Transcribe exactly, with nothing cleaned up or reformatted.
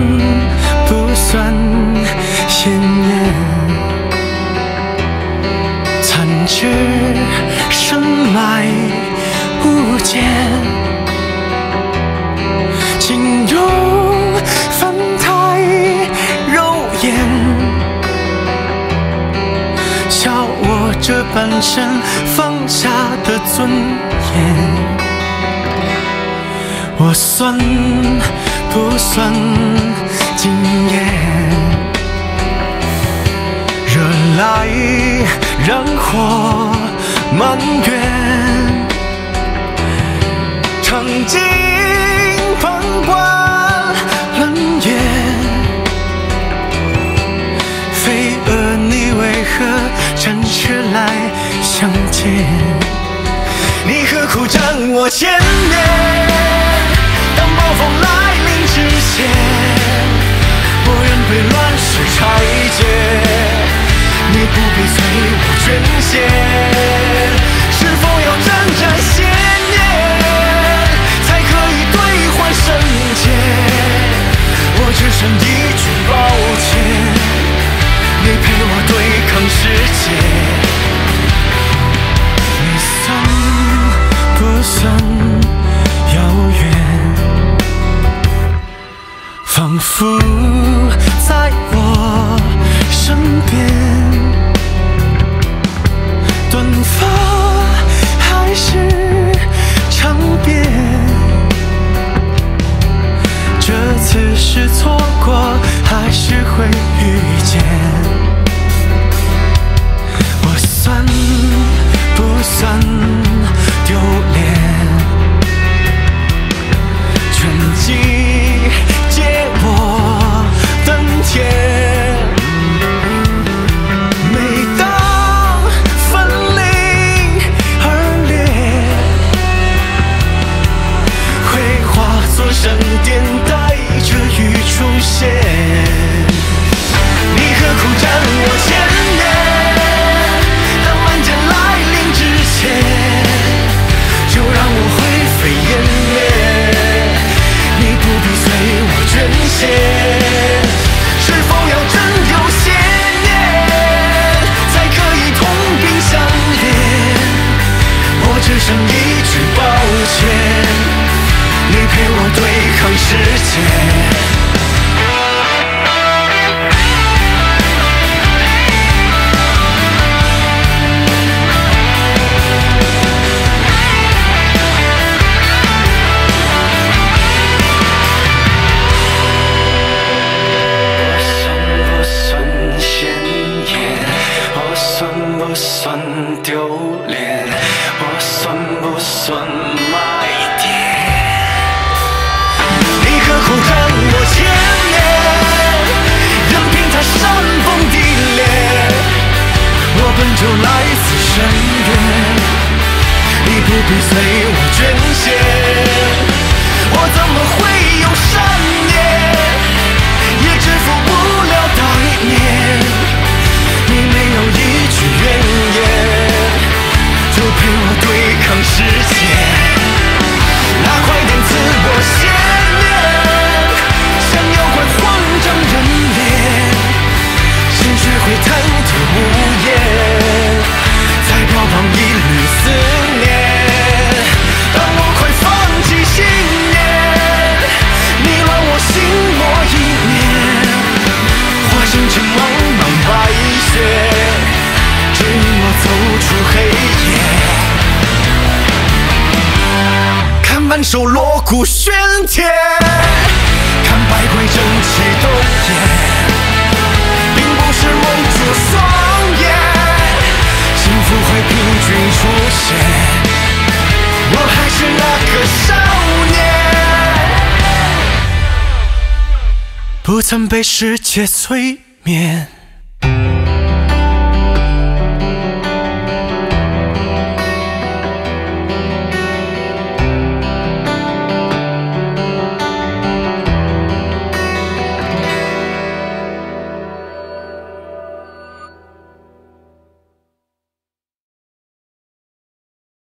不算鲜艳，残枝深埋无间，请用粉黛揉眼，笑我这半生放下的尊严。我算不算惊艳？惹来人火满园，尝尽旁观冷眼。飞蛾，你为何展翅来相见？你何苦占我千年？当暴风来临之前，我愿被乱世拆解。你不必随我捐献，是否要沾沾鲜艳，才可以兑换圣洁？我只剩一句抱歉，你陪我对抗世界。你算不算遥远？仿佛在我身边，短发还是长辫？这次是错过，还是会遇见？我算不算丢脸？全季借我登天。每当分离而裂，会化作闪电，带着雨出现。你何苦占我千年？当满天来临之前，就让我灰飞烟灭。你不必随我捐献，是否要真有鲜艳，才可以同病相怜？我只剩一句抱歉，你陪我对抗世界。我算丢脸，我算不算卖点？你何苦占我千年？任凭它煽风地裂，我本就来自深渊，你不必随我捐献。我怎么会有善念，也支付不了当年。你没有一句怨言，就陪我对抗世界。那快点赐我鲜艳，像妖怪慌张人脸，先学会贪吐无言，再标榜一缕思念。当我快放弃信念，你乱我心魔一念，化身成茫茫白雪，指引我走出黑夜。看满手锣鼓喧天，看百鬼争奇斗艳，并不是蒙住双眼，幸福会凭君出现。我还是那个少年，不曾被世界催眠。